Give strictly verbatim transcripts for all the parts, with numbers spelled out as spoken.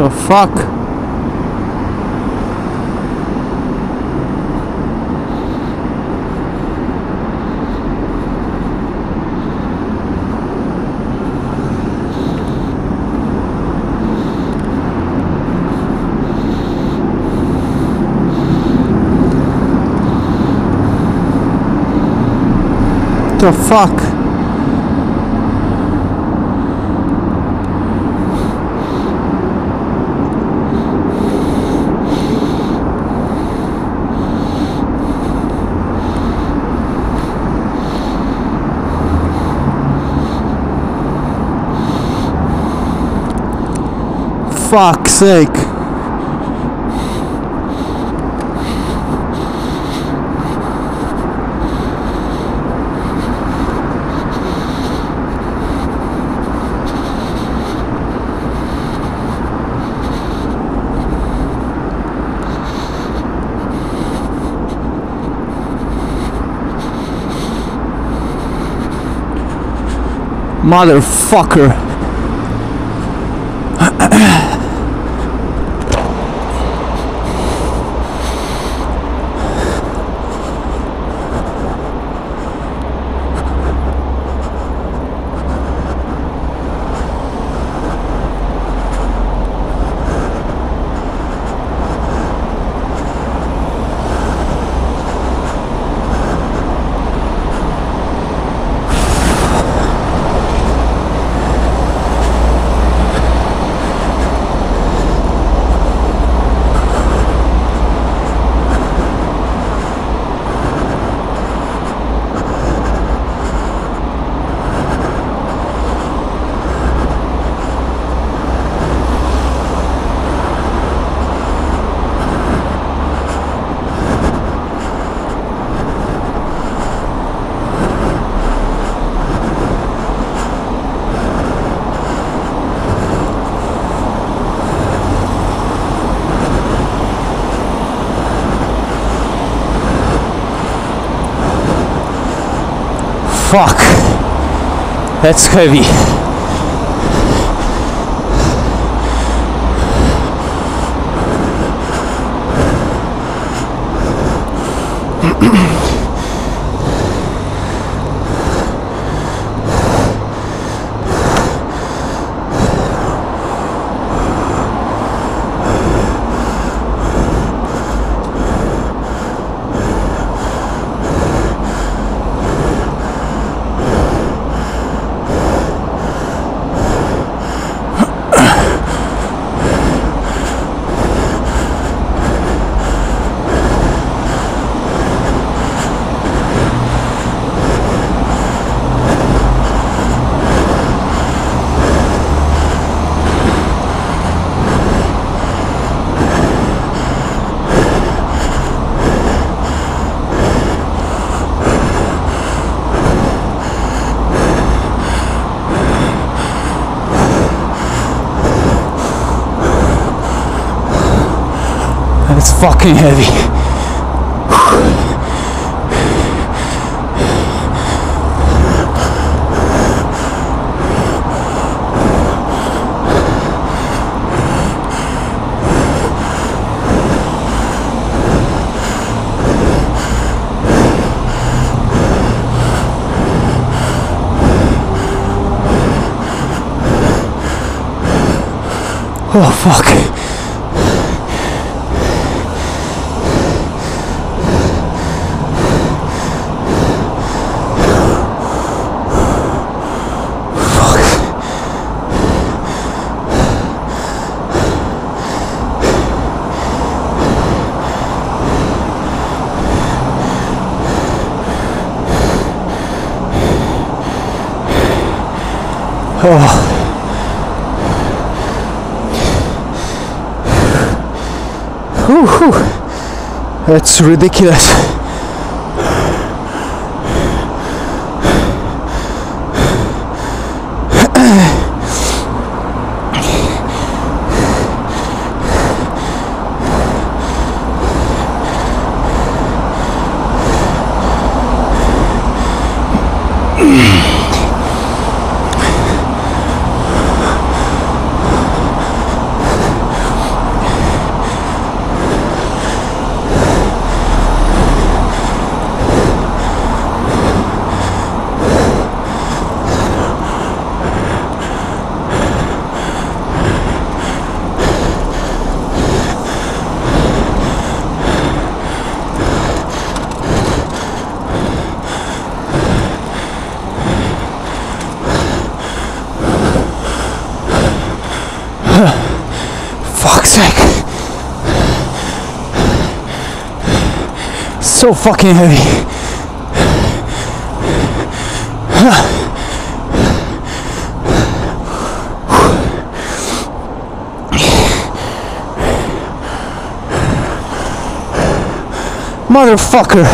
The fuck? The fuck? Fuck's sake. Motherfucker. Fuck, that's heavy. It's fucking heavy. Oh fuck. Oh. Whew, whew. That's ridiculous. fuck's sake. So fucking heavy. Motherfucker.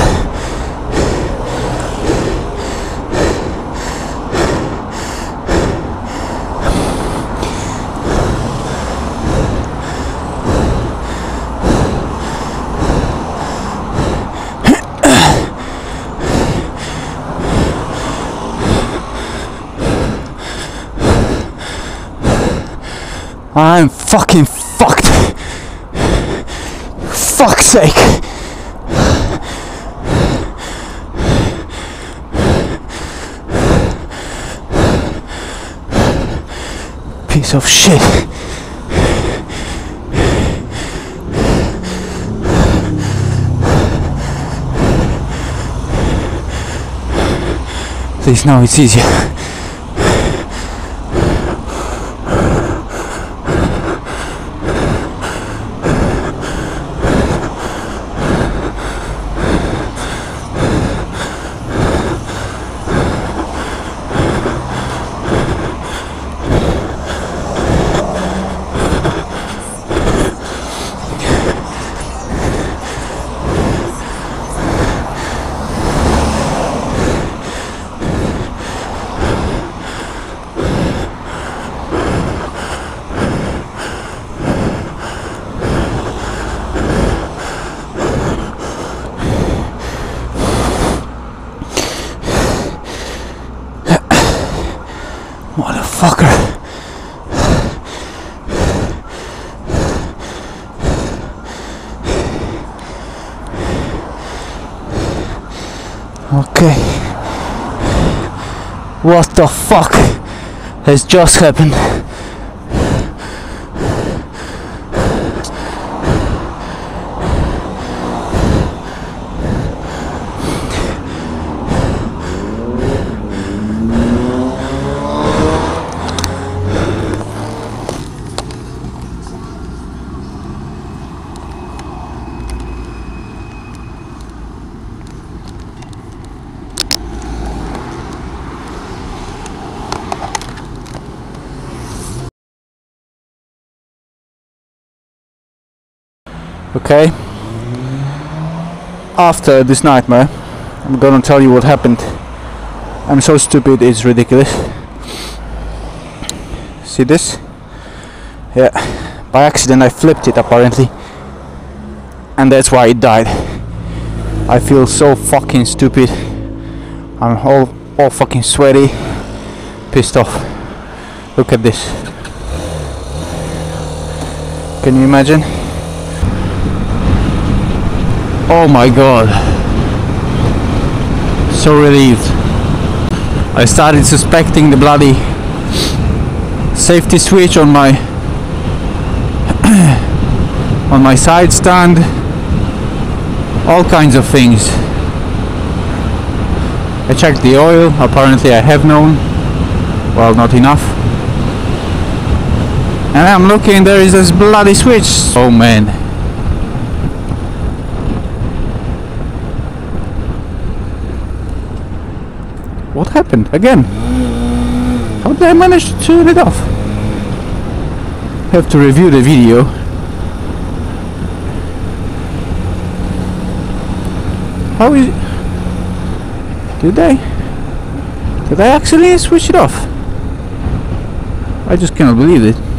I'm fucking fucked. Fuck's sake. Piece of shit. Please, now it's easier. Motherfucker. Okay. What the fuck has just happened? Okay, after this nightmare, I'm gonna tell you what happened. I'm so stupid, it's ridiculous. See this? Yeah, by accident I flipped it apparently, and that's why it died. I feel so fucking stupid. I'm all, all fucking sweaty, pissed off. Look at this. Can you imagine? Oh my god, so relieved. I started suspecting the bloody safety switch on my on my side stand, all kinds of things. I checked the oil, apparently I have known, well, not enough. And I'm looking, there is this bloody switch. Oh man. What happened again? How did I manage to turn it off? Have to review the video. How is it? Did I? Did I actually switch it off? I just cannot believe it.